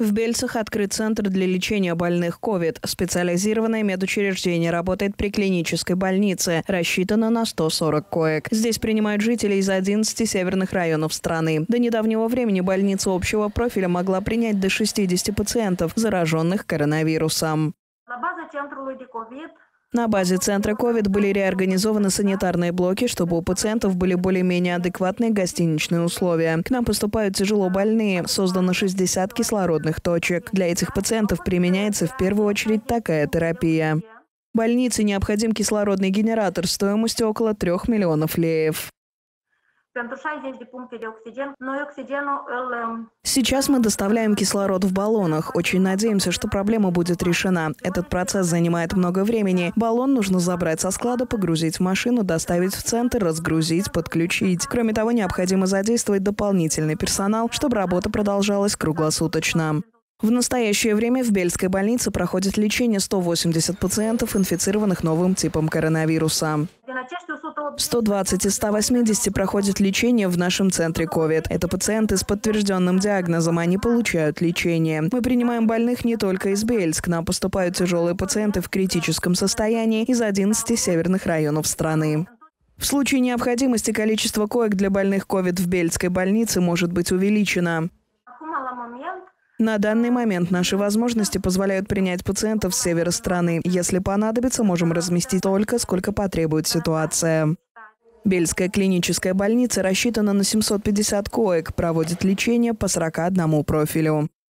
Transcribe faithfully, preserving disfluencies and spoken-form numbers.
В Бельцах открыт центр для лечения больных ковид. Специализированное медучреждение работает при клинической больнице. Рассчитано на сто сорок коек. Здесь принимают жителей из одиннадцати северных районов страны. До недавнего времени больница общего профиля могла принять до шестидесяти пациентов, зараженных коронавирусом. На базе центра ковид были реорганизованы санитарные блоки, чтобы у пациентов были более-менее адекватные гостиничные условия. К нам поступают тяжело больные. Создано шестьдесят кислородных точек. Для этих пациентов применяется в первую очередь такая терапия. Больнице необходим кислородный генератор стоимостью около трех миллионов леев. Сейчас мы доставляем кислород в баллонах. Очень надеемся, что проблема будет решена. Этот процесс занимает много времени. Баллон нужно забрать со склада, погрузить в машину, доставить в центр, разгрузить, подключить. Кроме того, необходимо задействовать дополнительный персонал, чтобы работа продолжалась круглосуточно. В настоящее время в Бельской больнице проходит лечение сто восемьдесят пациентов, инфицированных новым типом коронавируса. сто двадцать из ста восьмидесяти проходят лечение в нашем центре ковид. Это пациенты с подтвержденным диагнозом, они получают лечение. Мы принимаем больных не только из Бельск. К нам поступают тяжелые пациенты в критическом состоянии из одиннадцати северных районов страны. В случае необходимости количество коек для больных ковид в Бельской больнице может быть увеличено. На данный момент наши возможности позволяют принять пациентов с севера страны. Если понадобится, можем разместить столько, сколько потребует ситуация. Бельская клиническая больница рассчитана на семьсот пятьдесят коек, проводит лечение по сорока одному профилю.